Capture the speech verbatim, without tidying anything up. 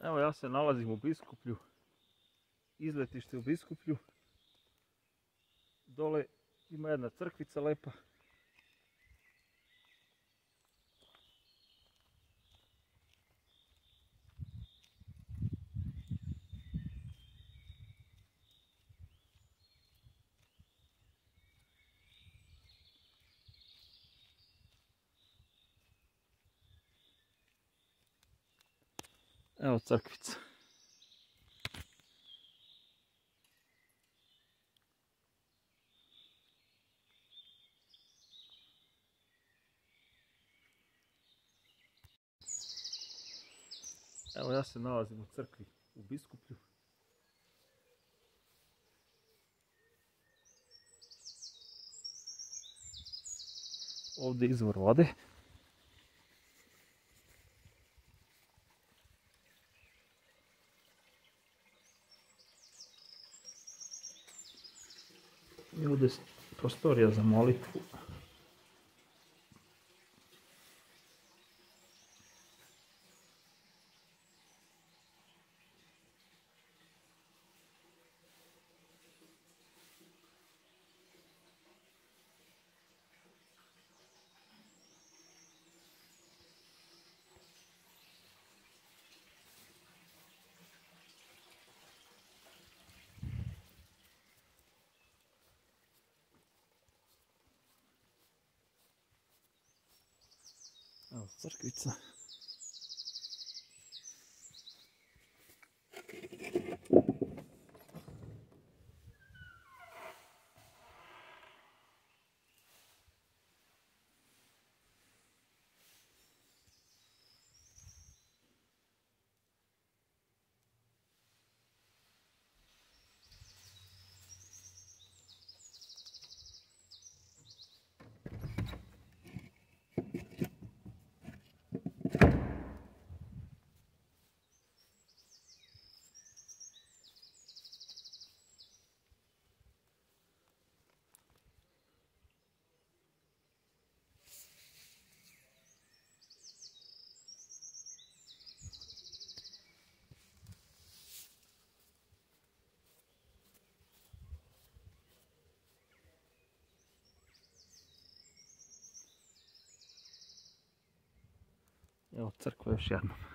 Evo ja se nalazim u Biskuplju, izletište u Biskuplju. Dole ima jedna crkvica lepa. Evo crkvica. Evo ja se nalazim u crkvi u Biskuplju. Ovdje je izvor vode. I ovdje je prostorija za molitvu. Evo crkvica. Evo crkva još jednom.